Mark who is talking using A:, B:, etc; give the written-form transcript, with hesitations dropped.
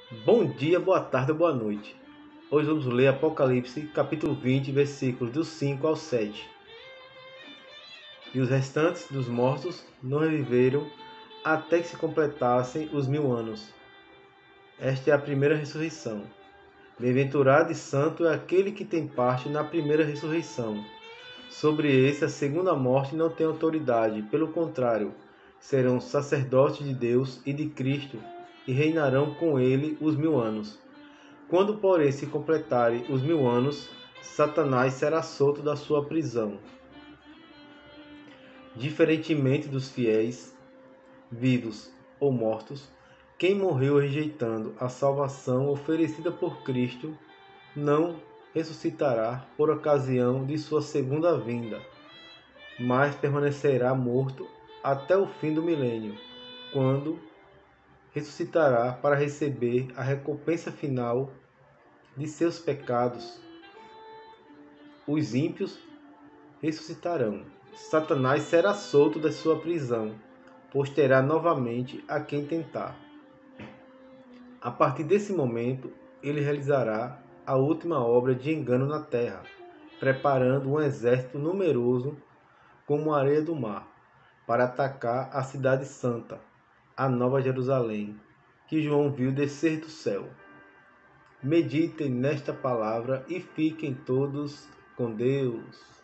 A: Bom dia, boa tarde ou boa noite. Hoje vamos ler Apocalipse, capítulo 20, versículos do 5 ao 7. E os restantes dos mortos não reviveram até que se completassem os 1000 anos. Esta é a primeira ressurreição. Bem-aventurado e santo é aquele que tem parte na primeira ressurreição. Sobre esse, a segunda morte não tem autoridade. Pelo contrário, serão sacerdotes de Deus e de Cristo e reinarão com ele os 1000 anos. Quando, porém, se completarem os 1000 anos, Satanás será solto da sua prisão. Diferentemente dos fiéis, vivos ou mortos, quem morreu rejeitando a salvação oferecida por Cristo não ressuscitará por ocasião de sua segunda vinda, mas permanecerá morto até o fim do milênio, quando ressuscitará para receber a recompensa final de seus pecados. Os ímpios ressuscitarão. Satanás será solto da sua prisão, pois terá novamente a quem tentar. A partir desse momento, ele realizará a última obra de engano na terra, preparando um exército numeroso como a areia do mar, para atacar a cidade santa, a Nova Jerusalém, que João viu descer do céu. Meditem nesta palavra e fiquem todos com Deus.